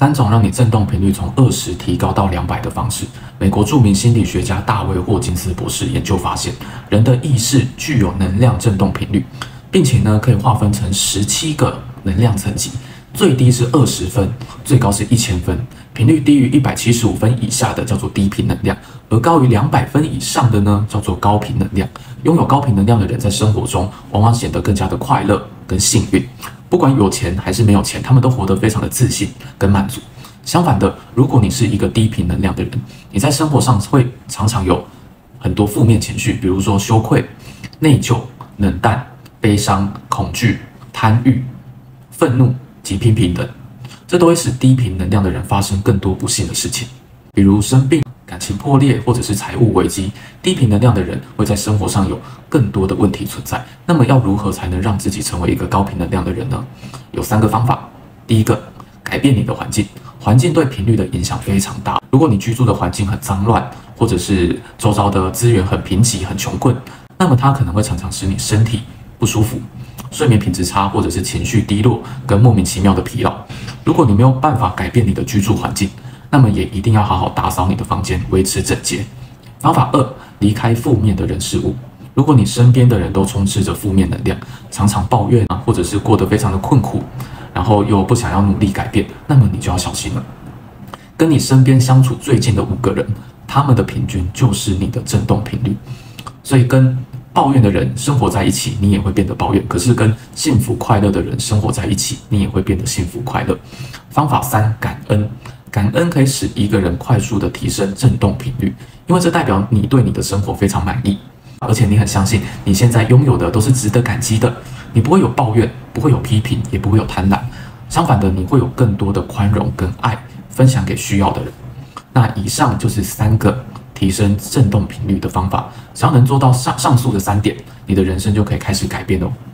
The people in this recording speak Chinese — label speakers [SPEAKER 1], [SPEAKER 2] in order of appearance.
[SPEAKER 1] 3种让你振动频率从20提高到200的方式。美国著名心理学家大卫·霍金斯博士研究发现，人的意识具有能量振动频率，并且呢可以划分成17个能量层级，最低是20分，最高是1000分。频率低于175分以下的叫做低频能量，而高于200分以上的呢叫做高频能量。拥有高频能量的人在生活中往往显得更加的快乐跟幸运。不管有钱还是没有钱，他们都活得非常的自信跟满足。相反的，如果你是一个低频能量的人，你在生活上会常常有很多负面情绪，比如说羞愧、内疚、冷淡、悲伤、恐惧、贪欲、愤怒及批评等，这都会使低频能量的人发生更多不幸的事情，比如生病、感情破裂或者是财务危机。低频能量的人会在生活上有更多的问题存在。那么要如何才能让自己成为一个高频能量的人呢？有3个方法。第一个，改变你的环境。环境对频率的影响非常大。如果你居住的环境很脏乱，或者是周遭的资源很贫瘠、很穷困，那么它可能会常常使你身体不舒服，睡眠品质差，或者是情绪低落跟莫名其妙的疲劳。如果你没有办法改变你的居住环境，那么也一定要好好打扫你的房间，维持整洁。方法2，离开负面的人事物。如果你身边的人都充斥着负面能量，常常抱怨啊，或者是过得非常的困苦，然后又不想要努力改变，那么你就要小心了。跟你身边相处最近的5个人，他们的平均就是你的振动频率。所以跟抱怨的人生活在一起，你也会变得抱怨；可是跟幸福快乐的人生活在一起，你也会变得幸福快乐。方法3，感恩。感恩可以使一个人快速的提升振动频率，因为这代表你对你的生活非常满意，而且你很相信你现在拥有的都是值得感激的。你不会有抱怨，不会有批评，也不会有贪婪。相反的，你会有更多的宽容跟爱分享给需要的人。那以上就是3个提升振动频率的方法，只要能做到上述的3点，你的人生就可以开始改变哦。